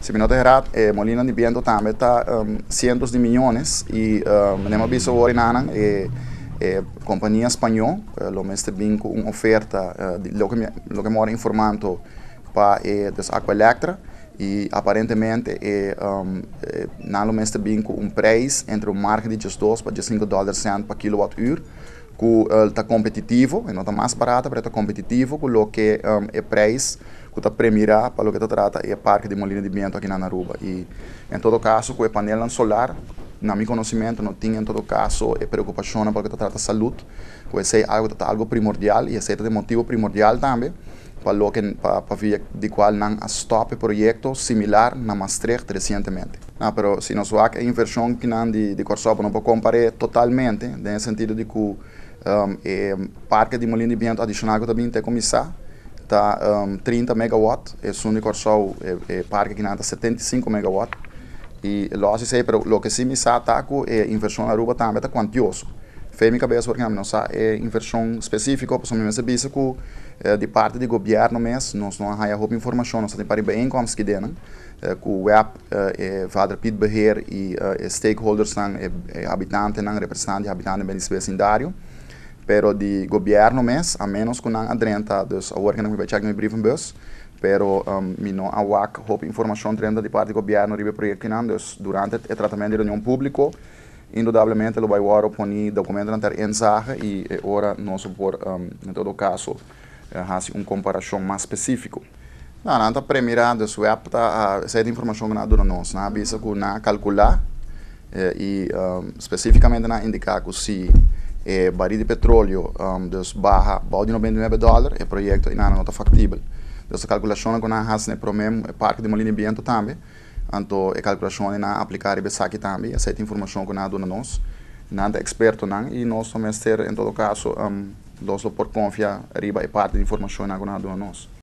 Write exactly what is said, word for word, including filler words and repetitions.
Se me nota errado, eh, Molina de Viento também está um, cientos de milhões e um, nem visto agora nanan eh, eh, companhia espanhola, eh, lo mestre bem com uma oferta uh, de lo que me, lo que mora informando para eh, des Aqualectra e aparentemente eh, um, eh, não lo mestre bem com um preço entre o marca de dois para cinco dólares por quilowatt-hora, que está uh, competitivo, não está mais barato, mas está competitivo com o que um, é preço que está premiado para o que trata é parque de Molina de Viento aqui na Aruba. E em todo caso, com o painel solar, na meu conhecimento, não tinha em todo caso é preocupação para o que trata de saúde, que é algo, algo primordial e esse é o motivo primordial também para o que para, para ver de qual não stop projeto similar na Maastricht recentemente. Não, pero se nós vamos a inversão que não de de Corsopo não pode comparar totalmente, no sentido de que o um, é, parque de Molina de Viento adicional que também tem começar está um, trinta megawatts, é o único é, é parque que está setenta e cinco megawatts. E lo sei, pero lo que sim me sa taco é inversão na Aruba também está quantioso. Fez minha cabeça porque não sa é inversão específica, por exemplo, serviço que de parte do governo mesmo, nós não há roupa informação, nós temos para bijeenkomst que denen, que o web é vader Piet beheer e stakeholders nan, é habitantes nan, representantes habitantes bem vecindário. Pero de governo mesmo, a menos que não adrenta, dus agora que não vai chegar no brievenbus, pero um, mi não há roupa informação adrenta de parte do governo ribe projeto que não, dus durante o tratamento de reunião público, indudablemente lo vai agora poner documento na ter ensage e ora nós por um, em todo caso fazer uma comparação mais específica. Não, não está premiado, o web está a certa informação que não dá nós, não avisa que não calcular e um, especificamente não indicar que se é barril de petróleo um, dus barra de noventa e nove dólares, o projeto ainda não está factível. Dus a calculação que nós fazemos para o mesmo parque de Molina de Viento também, então a calculação é aplicar e aqui também, essa informação que nós damos nós, não é experto não, e nós também ter em todo caso um, nós por confiar riba e parte da informação que nós damos nós.